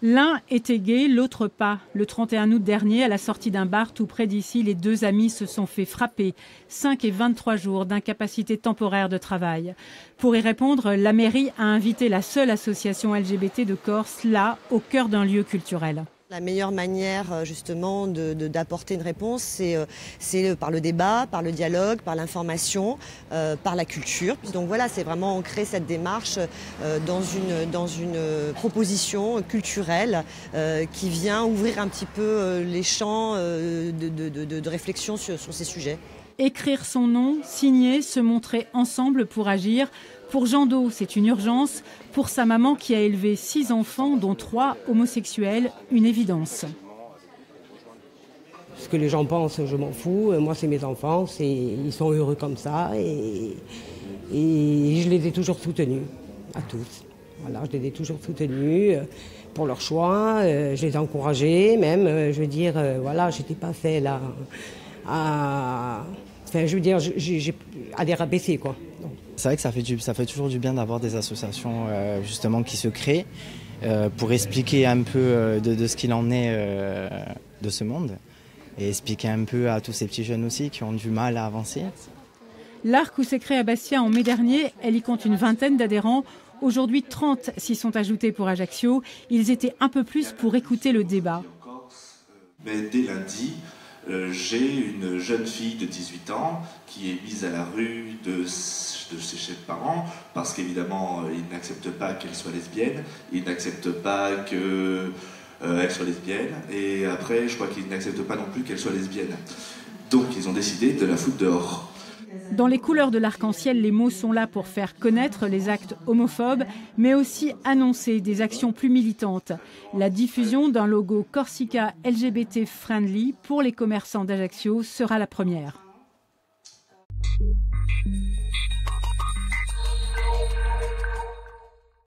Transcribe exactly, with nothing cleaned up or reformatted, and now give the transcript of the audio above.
L'un était gay, l'autre pas. Le trente et un août dernier, à la sortie d'un bar tout près d'ici, les deux amis se sont fait frapper. cinq et vingt-trois jours d'incapacité temporaire de travail. Pour y répondre, la mairie a invité la seule association L G B T de Corse, là, au cœur d'un lieu culturel. La meilleure manière justement de, de, d'apporter une réponse, c'est, c'est par le débat, par le dialogue, par l'information, euh, par la culture. Donc voilà, c'est vraiment ancrer cette démarche euh, dans, une, dans une proposition culturelle euh, qui vient ouvrir un petit peu les champs euh, de, de, de, de réflexion sur, sur ces sujets. Écrire son nom, signer, se montrer ensemble pour agir. Pour Jean Do, c'est une urgence. Pour sa maman qui a élevé six enfants, dont trois homosexuels, une évidence. Ce que les gens pensent, je m'en fous. Moi, c'est mes enfants, c'est, ils sont heureux comme ça. Et, et je les ai toujours soutenus, à tous. Voilà, je les ai toujours soutenus pour leur choix. Je les ai encouragés, même. Je veux dire, voilà, j'étais pas celle à... à Enfin, je veux dire, j'ai à les rabaisser, quoi. C'est vrai que ça fait, du, ça fait toujours du bien d'avoir des associations euh, justement qui se créent euh, pour expliquer un peu euh, de, de ce qu'il en est euh, de ce monde et expliquer un peu à tous ces petits jeunes aussi qui ont du mal à avancer. L'Arc s'est créé à Bastia en mai dernier. Elle y compte une vingtaine d'adhérents. Aujourd'hui, trente s'y sont ajoutés pour Ajaccio. Ils étaient un peu plus pour écouter le débat. Mais dès lundi, Euh, j'ai une jeune fille de dix-huit ans qui est mise à la rue de, de ses chefs parents parce qu'évidemment euh, ils n'acceptent pas qu'elle soit lesbienne, ils n'acceptent pas qu'elle euh, soit lesbienne et après je crois qu'ils n'acceptent pas non plus qu'elle soit lesbienne. Donc ils ont décidé de la foutre dehors. Dans les couleurs de l'arc-en-ciel, les mots sont là pour faire connaître les actes homophobes, mais aussi annoncer des actions plus militantes. La diffusion d'un logo Corsica L G B T friendly pour les commerçants d'Ajaccio sera la première.